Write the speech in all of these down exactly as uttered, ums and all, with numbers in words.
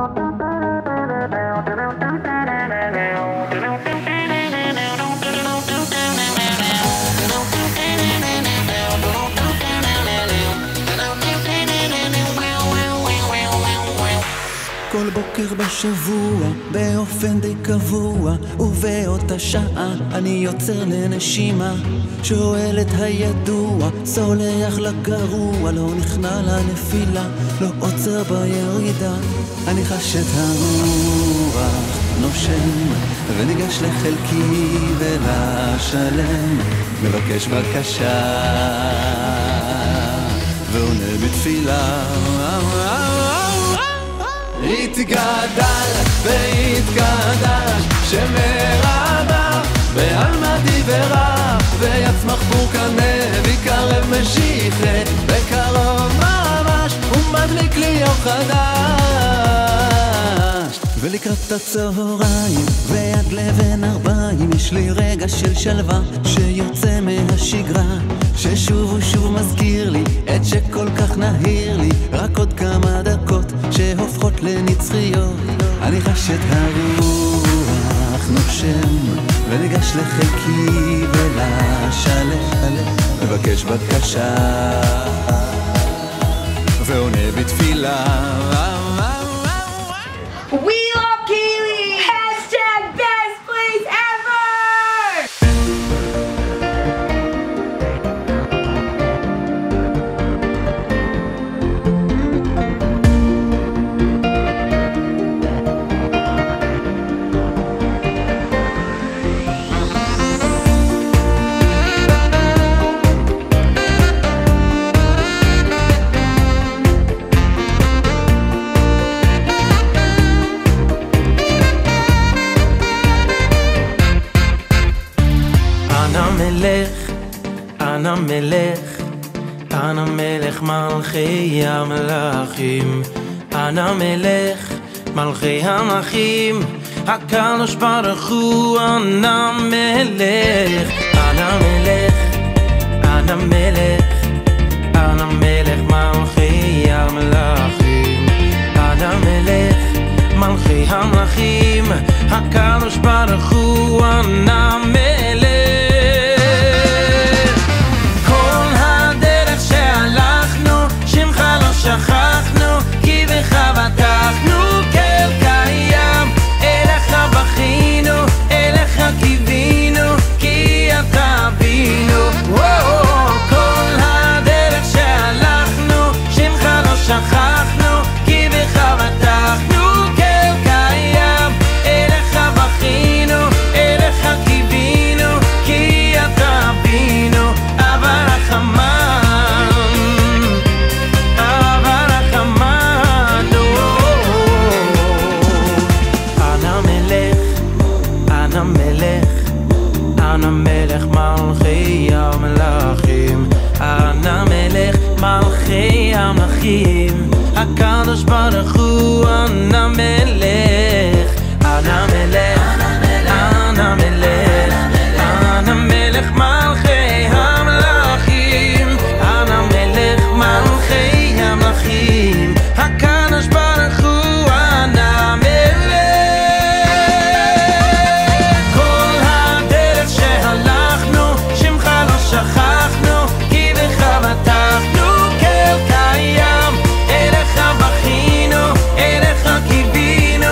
כל בוקר בשבוע, באופן די קבוע, ובאותה שעה אני יוצר לנשימה. שואל את הידוע, סולח לגרוע, לא נכנע לנפילה, לא עוצר בירידה. אני חש את הרוח נושם, וניגש לחלקי ולשלם, מבקש בקשה ועונה בתפילה. התגדל והתקדש שמרבה בעלמדי ורב, ויצמח פורקנה ויקרב משיחת בקרוב ממש, ומדליק לי יום חדש. ולקראת הצהריים ועד לבן ארבעים יש לי רגע של שלווה שיוצא מהשגרה, ששוב ושוב מזכיר לי את שכל כך נהיר לי, רק עוד כמה דקות שהופכות לנצחיות. אני חש את הרוח נושם, וניגש לחלקי ולשלם, מבקש בקשה ועונה בתפילה. We love Kaylie! Hashtag best place ever! אנא מלך, אנא מלך מלכי המלכים, אנא מלך מלכי המלכים, הקדוש ברוך הוא אנא מלך, אנא מלך, אנא מלך, אנא מלך מלכי המלכים, אנא מלך מלכי המלכים, הקדוש ברוך הוא אנא מלך. שכחנו כי בך בטחנו, כל קיים אליך בכינו, אליך קיווינו כי אתה בינו. כל הדרך שהלכנו שמך לא שכחנו, כי בך בטחנו, כל קיים אליך בכינו, אליך קיווינו כי אתה בינו. אבל החמה אנא מלך מלכי המלכים, אנא מלך מלכי המלכים, הקדוש ברוך הוא אנא מלך, אנא מלך, אנא מלך, אנא מלך מלכי המלכים, אנא מלך מלכי המלכים, הקדוש ברוך הוא אנא מלך. שכחנו כי בך בטחנו, כל קיים אליך בכינו, אליך קיווינו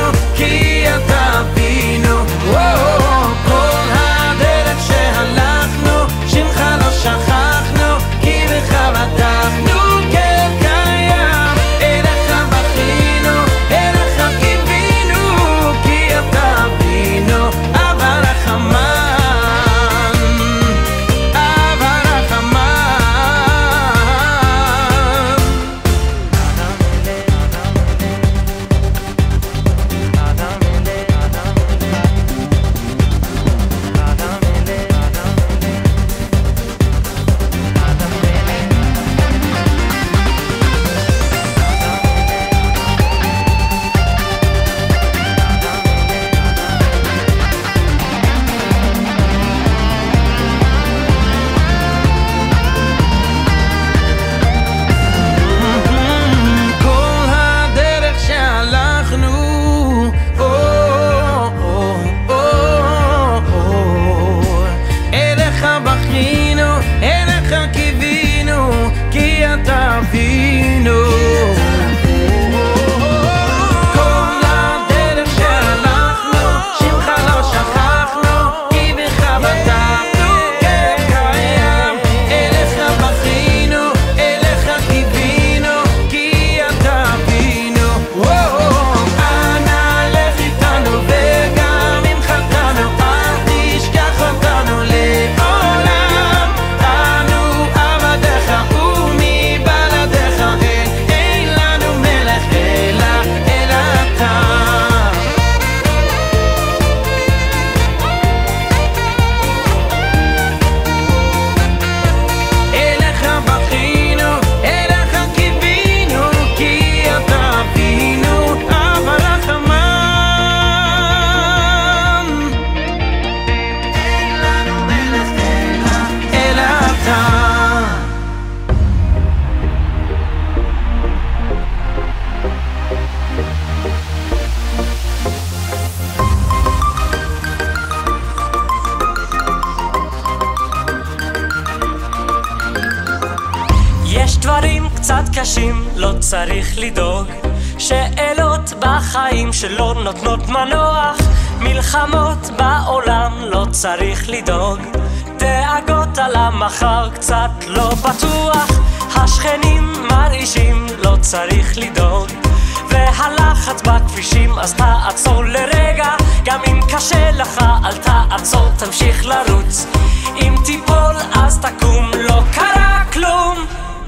קצת קשים, לא צריך לדאוג. שאלות בחיים שלא נותנות מנוח, מלחמות בעולם לא צריך לדאוג. דאגות על המחר קצת לא בטוח, השכנים מרעישים לא צריך לדאוג. והלחץ בכבישים אז תעצור לרגע, גם אם קשה לך אל תעצור, תמשיך לרוץ. אם תיפול אז תקום, לא קרה כלום.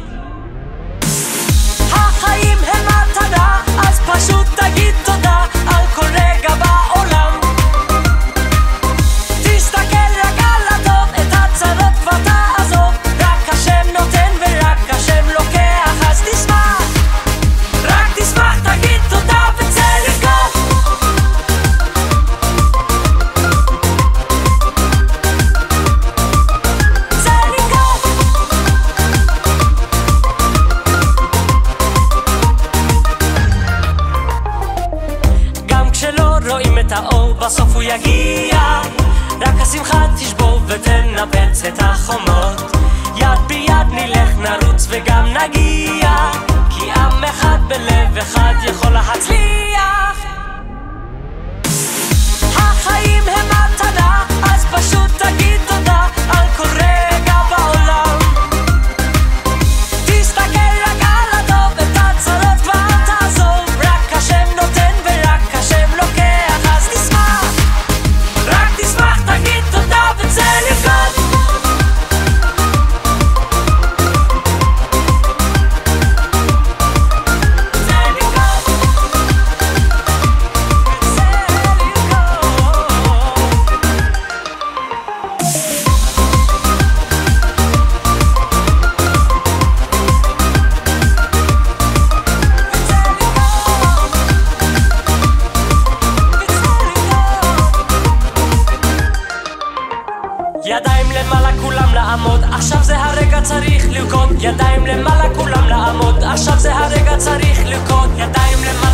החיים הם מתנה, אז פשוט תגיד תודה על כל רגע בעולם. תסתכל רק על הטוב, את הצרות כבר תעזוב. רק השם נותן ורק השם לוקח, אז תשמח, רק תשמח, תגיד תודה וצא לרקוד. צא לרקוד. גם כשלא רואים את האור בסוף הוא יגיע, רק השמחה תשבור ותנפץ את החומות. יד ביד נלך נרוץ וגם נגיע, כי עם אחד בלב אחד יכול להצליח. החיים הם מתנה, אז פשוט תגיד תודה על כל רגע בעולם. תסתכל רק על הטוב, את הצרות כבר תעזוב. רק השם נותן ורק השם לוקח, אז תשמח, רק תשמח, תגיד תודה וצא לרקוד. צא לרקוד. צא ידיים למעלה כולם לעמוד, עכשיו זה הרגע צריך לרקוד. ידיים למעלה כולם לעמוד, עכשיו זה הרגע צריך לרקוד. ידיים למעלה